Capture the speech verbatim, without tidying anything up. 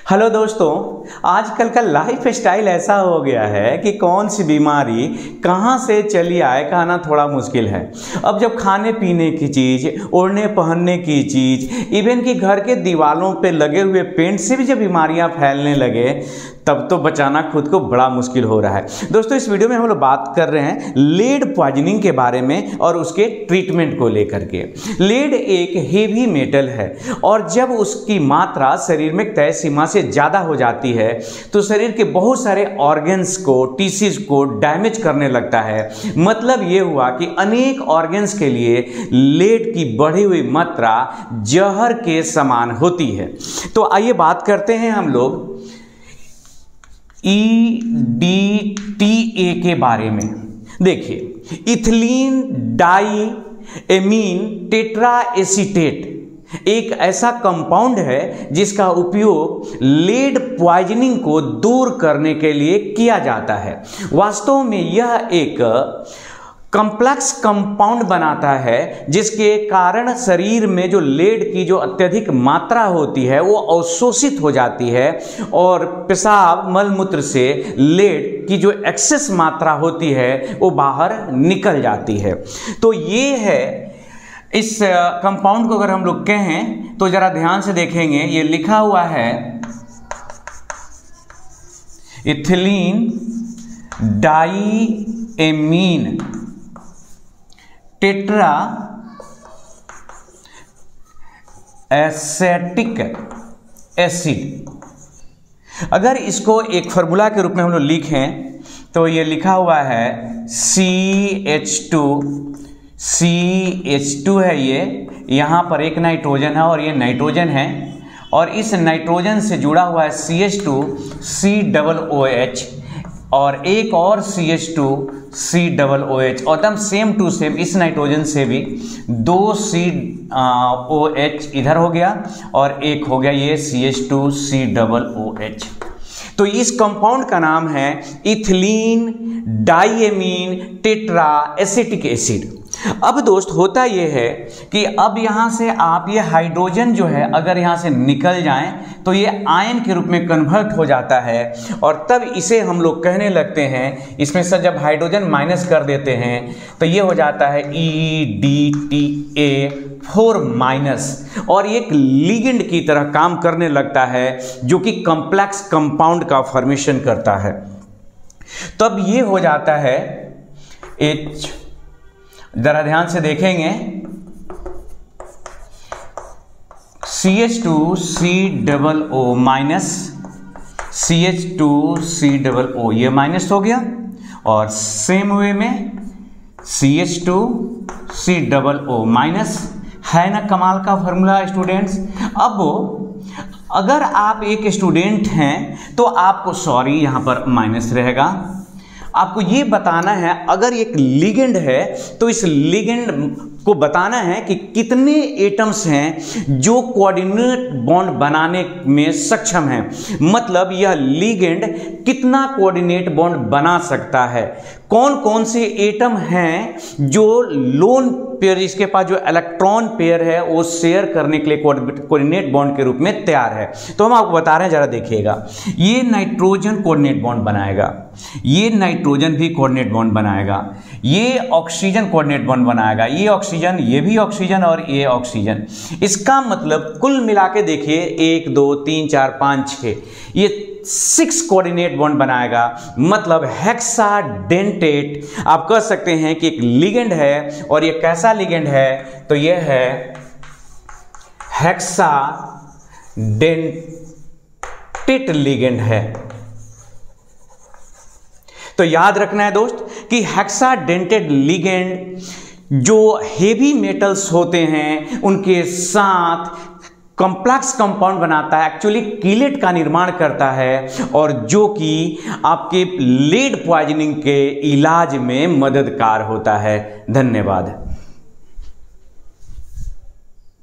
Hello दोस्तों, आजकल का लाइफ स्टाइल ऐसा हो गया है कि कौन सी बीमारी कहाँ से चली आए कहना थोड़ा मुश्किल है। अब जब खाने पीने की चीज़, ओढ़ने पहनने की चीज़, इवन कि घर के दीवारों पे लगे हुए पेंट से भी जब बीमारियां फैलने लगे तब तो बचाना खुद को बड़ा मुश्किल हो रहा है। दोस्तों, इस वीडियो में हम लोग बात कर रहे हैं लेड पॉइजनिंग के बारे में और उसके ट्रीटमेंट को लेकर के। लेड एक हेवी मेटल है और जब उसकी मात्रा शरीर में तय सीमा से ज़्यादा हो जाती है तो शरीर के बहुत सारे ऑर्गन्स को, टिश्यूज को डैमेज करने लगता है। मतलब ये हुआ कि अनेक ऑर्गन्स के लिए लेड की बढ़ी हुई मात्रा जहर के समान होती है। तो आइए बात करते हैं हम लोग ई डी टी ए के बारे में। देखिए, ethylene di amine tetra acetate एक ऐसा कंपाउंड है जिसका उपयोग लेड पॉइजनिंग को दूर करने के लिए किया जाता है। वास्तव में यह एक कॉम्प्लेक्स कंपाउंड बनाता है जिसके कारण शरीर में जो लेड की जो अत्यधिक मात्रा होती है वो अवशोषित हो जाती है और पेशाब मलमूत्र से लेड की जो एक्सेस मात्रा होती है वो बाहर निकल जाती है। तो ये है, इस कंपाउंड को अगर हम लोग कहें तो जरा ध्यान से देखेंगे, ये लिखा हुआ है ethylene diamine tetra acetic acid. अगर इसको एक फार्मूला के रूप में हम लोग लिखें तो ये लिखा हुआ है C H two C H two है। ये यहाँ पर एक नाइट्रोजन है और ये नाइट्रोजन है और इस नाइट्रोजन से जुड़ा हुआ है C H two C double O H और एक और C H two C double O H और एकदम सेम टू सेम इस नाइट्रोजन से भी दो सी ओ एच इधर हो गया और एक हो गया ये C H two C double O H. तो इस कंपाउंड का नाम है ethylene diamine tetra acetic acid. अब दोस्त, होता यह है कि अब यहाँ से आप ये हाइड्रोजन जो है अगर यहाँ से निकल जाएं तो ये आयन के रूप में कन्वर्ट हो जाता है और तब इसे हम लोग कहने लगते हैं, इसमें से जब हाइड्रोजन माइनस कर देते हैं तो ये हो जाता है E D T A four minus और एक लिगेंड की तरह काम करने लगता है जो कि कॉम्प्लेक्स कंपाउंड का फॉर्मेशन करता है। तब ये हो जाता है एच, जरा ध्यान से देखेंगे, C H two C double O minus C H two C double O, ये माइनस हो गया और सेम वे में C H two C double O minus. है ना कमाल का फॉर्मूला स्टूडेंट्स। अब अगर आप एक स्टूडेंट हैं तो आपको, सॉरी यहाँ पर माइनस रहेगा, आपको ये बताना है अगर एक लिगेंड है तो इस लिगेंड को बताना है कि कितने एटम्स हैं जो कोऑर्डिनेट बॉन्ड बनाने में सक्षम हैं। मतलब यह लिगेंड कितना कोऑर्डिनेट बॉन्ड बना सकता है, कौन कौन से एटम हैं जो लोन पेयर, इसके पास जो इलेक्ट्रॉन पेयर है वो शेयर करने के लिए कोऑर्डिनेट बॉन्ड के रूप में तैयार है। तो हम आपको बता रहे हैं, जरा देखिएगा, ये नाइट्रोजन कोऑर्डिनेट बॉन्ड बनाएगा, ये नाइट्रोजन भी कोऑर्डिनेट बॉन्ड बनाएगा, ये ऑक्सीजन कोऑर्डिनेट बॉन्ड बनाएगा, ये ऑक्सीजन, ये भी ऑक्सीजन और ये ऑक्सीजन। इसका मतलब कुल मिला के देखिए एक दो तीन चार पाँच छः, ये सिक्स कोऑर्डिनेट बॉन्ड बनाएगा। मतलब हेक्साडेंटेट आप कह सकते हैं कि एक लिगेंड है और ये कैसा लिगेंड है, तो ये है हेक्साडेंटेट लिगेंड है। तो याद रखना है दोस्त कि हेक्साडेंटेट लिगेंड जो हेवी मेटल्स होते हैं उनके साथ कॉम्प्लेक्स कंपाउंड बनाता है, एक्चुअली कीलेट का निर्माण करता है और जो कि आपके लेड पॉइजनिंग के इलाज में मददगार होता है। धन्यवाद।